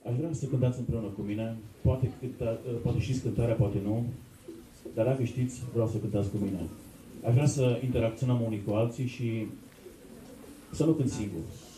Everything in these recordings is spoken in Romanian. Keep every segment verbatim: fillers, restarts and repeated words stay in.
Aș vrea să cântați împreună cu mine. Poate, cânta, poate știți cântarea, poate nu. Dar dacă știți, vreau să cântați cu mine. Aș vrea să interacționăm unii cu alții și să nu cânt singur.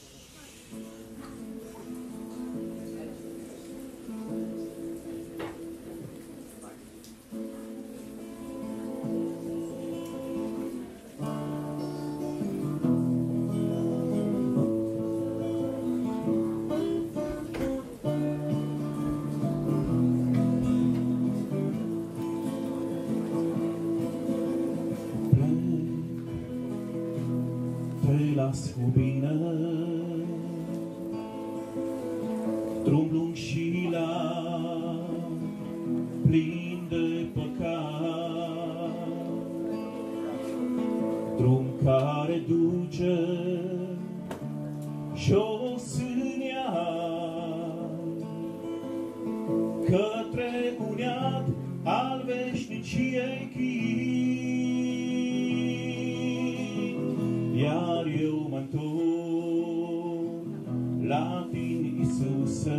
Te las cu bine, drum lung și larg, plin de păcat, drum care duce jos în iad, către un iad al veșniciei chin. Iar eu mă întorc la tine, Iisuse,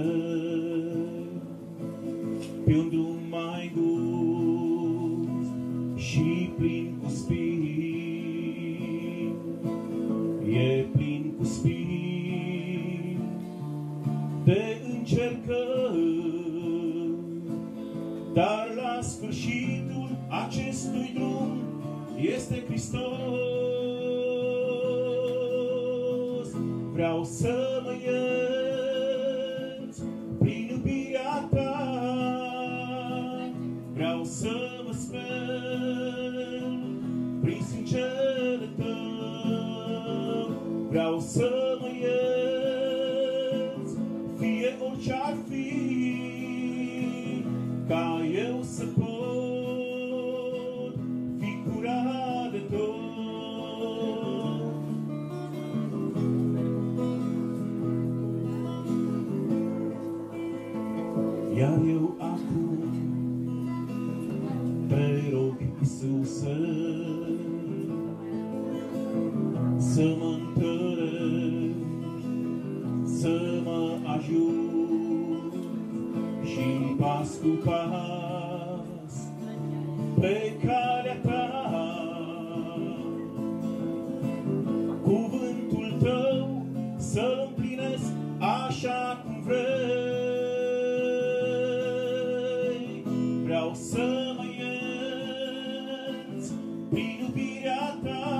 pe un drum mai gust și plin cu spini. E plin cu spini de încercări, dar la sfârșitul acestui drum este Hristos. Vreau să mă ierți prin iubirea ta, vreau să mă speli prin sângerul tău, vreau să mă ierți, fie orice-ar fi, ca eu să pot fi curat de tot. Iar eu acum te rog, Iisuse, să mă întărești, să mă ajut și pas cu pas pe calea ta. Cuvântul tău să-l împlinesc așa cum vrei. Vreau să mă ierți prin iubirea ta,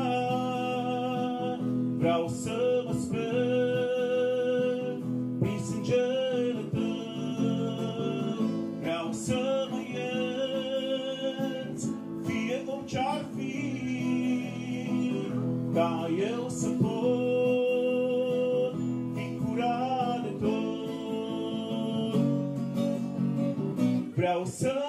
vreau să mă speli prin sângerul tău, vreau să mă ierți, fie orice-ar fi, ca eu să pot fi curat de tot. Vreau să